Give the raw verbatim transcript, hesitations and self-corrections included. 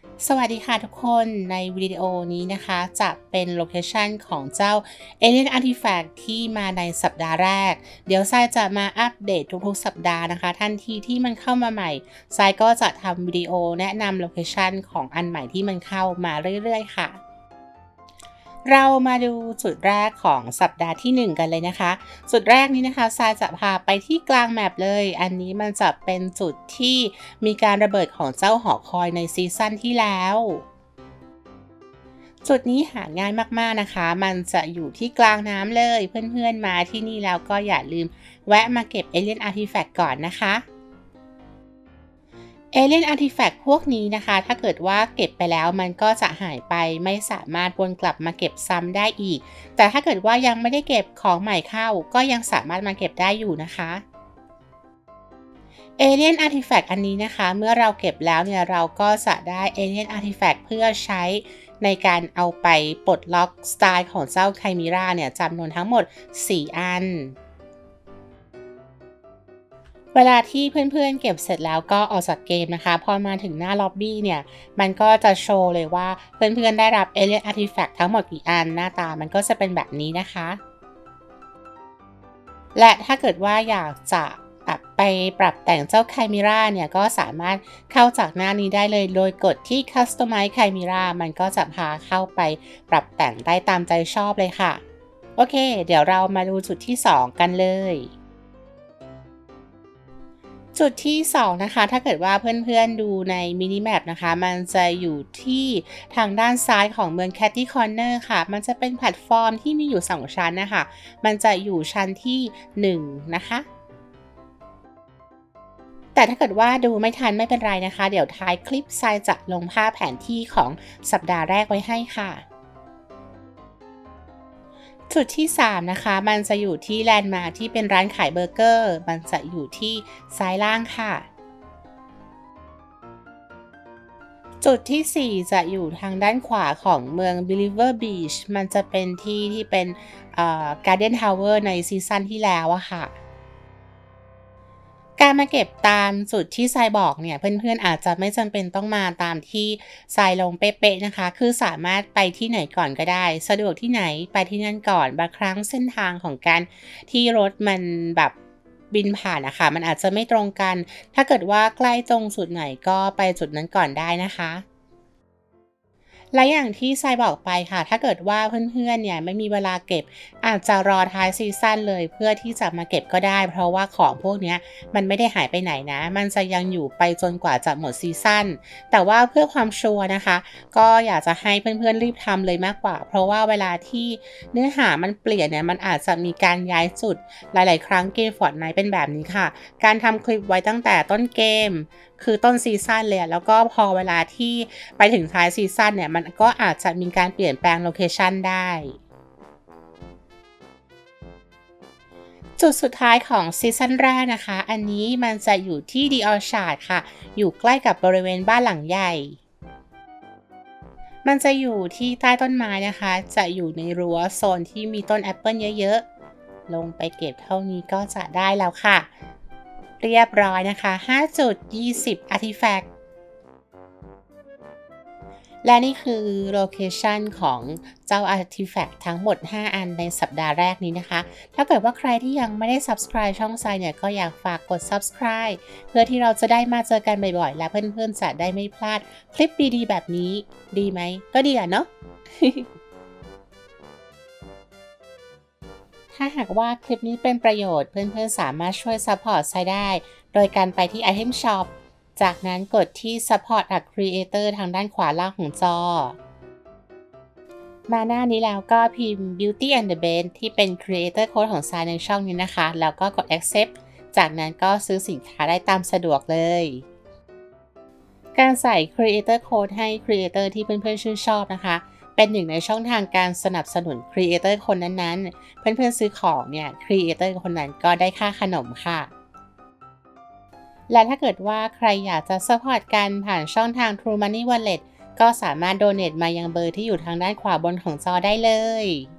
สวัสดีค่ะทุกคนในวิดีโอนี้นะคะจะเป็นโลเคชันของเจ้า Alien Artifact ที่มาในสัปดาห์แรกเดี๋ยวทรายจะมาอัปเดตทุกๆสัปดาห์นะคะทันทีที่มันเข้ามาใหม่ทรายก็จะทำวิดีโอแนะนำโลเคชันของอันใหม่ที่มันเข้ามาเรื่อยๆค่ะเรามาดูจุดแรกของสัปดาห์ที่หนึ่งกันเลยนะคะจุดแรกนี้นะคะทรายจะพาไปที่กลางแมปเลยอันนี้มันจะเป็นจุดที่มีการระเบิดของเจ้าหอคอยในซีซั่นที่แล้วจุดนี้หาง่ายมากๆนะคะมันจะอยู่ที่กลางน้ำเลยเพื่อนๆมาที่นี่แล้วก็อย่าลืมแวะมาเก็บ Alien Artifact ก่อนนะคะเอเลี่ยนอาร์ติแฟกต์พวกนี้นะคะถ้าเกิดว่าเก็บไปแล้วมันก็จะหายไปไม่สามารถวนกลับมาเก็บซ้ำได้อีกแต่ถ้าเกิดว่ายังไม่ได้เก็บของใหม่เข้าก็ยังสามารถมาเก็บได้อยู่นะคะเอเลี่ยนอาร์ติแฟกต์อันนี้นะคะเมื่อเราเก็บแล้วเนี่ยเราก็จะได้เอเลี่ยนอาร์ติแฟกต์เพื่อใช้ในการเอาไปปลดล็อกสไตล์ของเจ้าไคมิราเนี่ยจำนวนทั้งหมดสี่อันเวลาที่เพื่อนๆเก็บเสร็จแล้วก็ออกจากเกมนะคะพอมาถึงหน้าล็อบบี้เนี่ยมันก็จะโชว์เลยว่าเพื่อนๆได้รับ Alien Artifact ทั้งหมดกี่อันหน้าตามันก็จะเป็นแบบนี้นะคะและถ้าเกิดว่าอยากจะไปปรับแต่งเจ้า Chimera เนี่ยก็สามารถเข้าจากหน้านี้ได้เลยโดยกดที่ Customize Chimera มันก็จะพาเข้าไปปรับแต่งได้ตามใจชอบเลยค่ะโอเคเดี๋ยวเรามาดูจุดที่สองกันเลยจุดที่สองนะคะถ้าเกิดว่าเพื่อนๆดูในมินิแมปนะคะมันจะอยู่ที่ทางด้านซ้ายของเมือง Catty Corner ค่ะมันจะเป็นแพลตฟอร์มที่มีอยู่สองชั้นนะคะมันจะอยู่ชั้นที่หนึ่งนะคะแต่ถ้าเกิดว่าดูไม่ทันไม่เป็นไรนะคะเดี๋ยวท้ายคลิปทรายจะลงภาพแผนที่ของสัปดาห์แรกไว้ให้ค่ะจุดที่สามนะคะมันจะอยู่ที่แลนด์มาร์คที่เป็นร้านขายเบอร์เกอร์มันจะอยู่ที่ซ้ายล่างค่ะจุดที่สี่จะอยู่ทางด้านขวาของเมือง Believer Beach มันจะเป็นที่ที่เป็นเอ่อ Garden Tower ในซีซั่นที่แล้วอะค่ะ การมาเก็บตามจุดที่ทรายบอกเนี่ยเพื่อนๆอาจจะไม่จำเป็นต้องมาตามที่ทรายลงเป๊ะๆนะคะคือสามารถไปที่ไหนก่อนก็ได้สะดวกที่ไหนไปที่นั่นก่อนบางครั้งเส้นทางของการที่รถมันแบบบินผ่านนะคะมันอาจจะไม่ตรงกันถ้าเกิดว่าใกล้ตรงจุดไหนก็ไปจุดนั้นก่อนได้นะคะและอย่างที่ทรายบอกไปค่ะถ้าเกิดว่าเพื่อนๆเนี่ยไม่มีเวลาเก็บอาจจะรอท้ายซีซั่นเลยเพื่อที่จะมาเก็บก็ได้เพราะว่าของพวกนี้มันไม่ได้หายไปไหนนะมันจะยังอยู่ไปจนกว่าจะหมดซีซั่นแต่ว่าเพื่อความชัวร์นะคะก็อยากจะให้เพื่อนๆรีบทำเลยมากกว่าเพราะว่าเวลาที่เนื้อหามันเปลี่ยนเนี่ยมันอาจจะมีการย้ายจุดหลายๆครั้งเกม Fortnite เป็นแบบนี้ค่ะการทำคลิปไว้ตั้งแต่ต้นเกมคือต้นซีซั่นเลยแล้วก็พอเวลาที่ไปถึงท้ายซีซั่นเนี่ยมันก็อาจจะมีการเปลี่ยนแปลงโลเคชันได้จุดสุดท้ายของซีซั่นแรกนะคะอันนี้มันจะอยู่ที่ The Orchard ค่ะอยู่ใกล้กับบริเวณบ้านหลังใหญ่มันจะอยู่ที่ใต้ต้นไม้นะคะจะอยู่ในรั้วโซนที่มีต้นแอปเปิลเยอะๆลงไปเก็บเท่านี้ก็จะได้แล้วค่ะเรียบร้อยนะคะ ห้าจุดยี่สิบ Artifact และนี่คือโลเคชันของเจ้า Artifact ทั้งหมดห้าอันในสัปดาห์แรกนี้นะคะถ้าเกิดว่าใครที่ยังไม่ได้ Subscribe ช่องทรายเนี่ยก็อยากฝากกด Subscribe เพื่อที่เราจะได้มาเจอกันบ่อยๆและเพื่อนๆจะได้ไม่พลาดคลิปดีๆแบบนี้ดีไหมก็ดีอะเนาะ ถ้าหากว่าคลิปนี้เป็นประโยชน์เพื่อนๆสามารถช่วยซัพพอร์ตทรายได้โดยการไปที่ Item Shop จากนั้นกดที่ Support a Creator ทางด้านขวาล่างของจอมาหน้านี้แล้วก็พิมพ์ Beauty and the Beast ที่เป็น Creator Code ของทรายในช่องนี้นะคะแล้วก็กด Accept จากนั้นก็ซื้อสินค้าได้ตามสะดวกเลยการใส่ Creator Code ให้ Creator ที่เพื่อนๆชื่นชอบนะคะเป็นหนึ่งในช่องทางการสนับสนุน Creator คนนั้นๆเพื่อนๆซื้อของเนี่ย Creator คนนั้นก็ได้ค่าขนมค่ะและถ้าเกิดว่าใครอยากจะซัพพอร์ตกันผ่านช่องทาง True Money Wallet ก็สามารถโดเนทมายังเบอร์ที่อยู่ทางด้านขวาบนของจอได้เลย